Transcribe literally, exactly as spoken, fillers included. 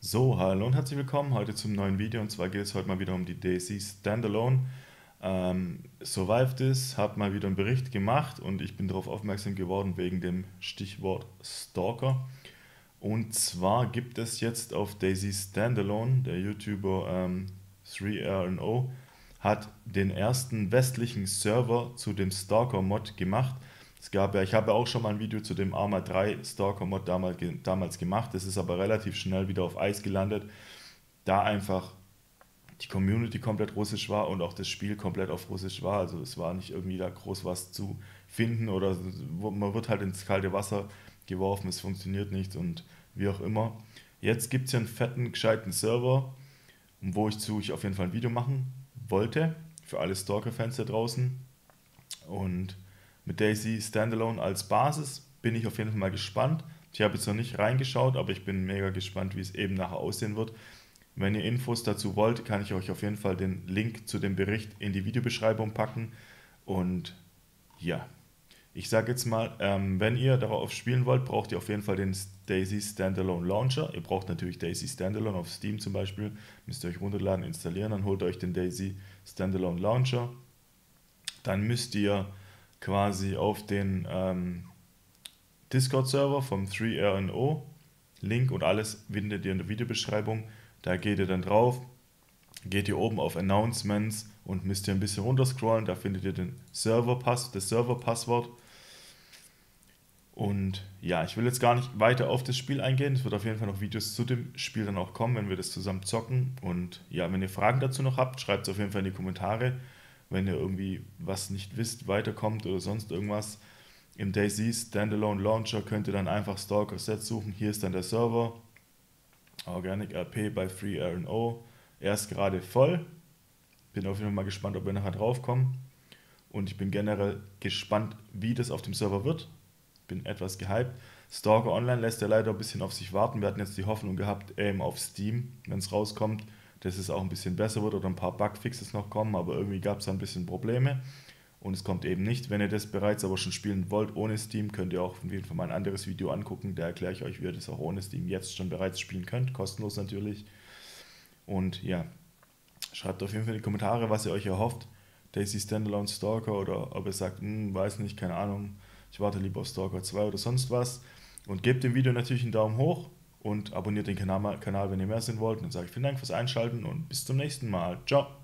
So, hallo und herzlich willkommen heute zum neuen Video, und zwar geht es heute mal wieder um die DayZ Standalone. Ähm, Survived This hat mal wieder einen Bericht gemacht und ich bin darauf aufmerksam geworden wegen dem Stichwort Stalker. Und zwar gibt es jetzt auf DayZ Standalone, der YouTuber ähm, drei R N O hat den ersten westlichen Server zu dem Stalker-Mod gemacht. Es gab ja, ich habe ja auch schon mal ein Video zu dem Arma drei Stalker-Mod damals, damals gemacht. Das ist aber relativ schnell wieder auf Eis gelandet, da einfach die Community komplett russisch war und auch das Spiel komplett auf Russisch war. Also es war nicht irgendwie da groß was zu finden oder man wird halt ins kalte Wasser geworfen, es funktioniert nicht und wie auch immer. Jetzt gibt es ja einen fetten, gescheiten Server, wo ich zu ich auf jeden Fall ein Video machen wollte, für alle Stalker-Fans da draußen. Und mit DayZ Standalone als Basis bin ich auf jeden Fall mal gespannt. Ich habe jetzt noch nicht reingeschaut, aber ich bin mega gespannt, wie es eben nachher aussehen wird. Wenn ihr Infos dazu wollt, kann ich euch auf jeden Fall den Link zu dem Bericht in die Videobeschreibung packen. Und ja, ich sage jetzt mal, ähm, wenn ihr darauf spielen wollt, braucht ihr auf jeden Fall den DayZ Standalone Launcher. Ihr braucht natürlich DayZ Standalone auf Steam zum Beispiel. Müsst ihr euch runterladen, installieren, dann holt ihr euch den DayZ Standalone Launcher. Dann müsst ihr quasi auf den ähm, Discord-Server vom drei R N O, Link und alles findet ihr in der Videobeschreibung. Da geht ihr dann drauf, geht ihr oben auf Announcements und müsst ihr ein bisschen runterscrollen. Da findet ihr den Serverpass, das Serverpasswort. Und ja, ich will jetzt gar nicht weiter auf das Spiel eingehen. Es wird auf jeden Fall noch Videos zu dem Spiel dann auch kommen, wenn wir das zusammen zocken. Und ja, wenn ihr Fragen dazu noch habt, schreibt es auf jeden Fall in die Kommentare. Wenn ihr irgendwie was nicht wisst, weiterkommt oder sonst irgendwas. Im DayZ Standalone Launcher könnt ihr dann einfach Stalker Set suchen. Hier ist dann der Server. Organic R P bei drei R N O. Er ist gerade voll. Bin auf jeden Fall mal gespannt, ob wir nachher draufkommen. Und ich bin generell gespannt, wie das auf dem Server wird. Bin etwas gehypt. Stalker Online lässt ja leider ein bisschen auf sich warten. Wir hatten jetzt die Hoffnung gehabt, eben auf Steam, wenn es rauskommt, dass es auch ein bisschen besser wird oder ein paar Bugfixes noch kommen, aber irgendwie gab es da ein bisschen Probleme und es kommt eben nicht. Wenn ihr das bereits aber schon spielen wollt ohne Steam, könnt ihr auch auf jeden Fall mal ein anderes Video angucken. Da erkläre ich euch, wie ihr das auch ohne Steam jetzt schon bereits spielen könnt. Kostenlos natürlich. Und ja, schreibt auf jeden Fall in die Kommentare, was ihr euch erhofft. DayZ Standalone Stalker oder ob ihr sagt, hm, weiß nicht, keine Ahnung, ich warte lieber auf Stalker zwei oder sonst was. Und gebt dem Video natürlich einen Daumen hoch und abonniert den Kanal, Kanal wenn ihr mehr sehen wollt. Und dann sage ich vielen Dank fürs Einschalten und bis zum nächsten Mal. Ciao!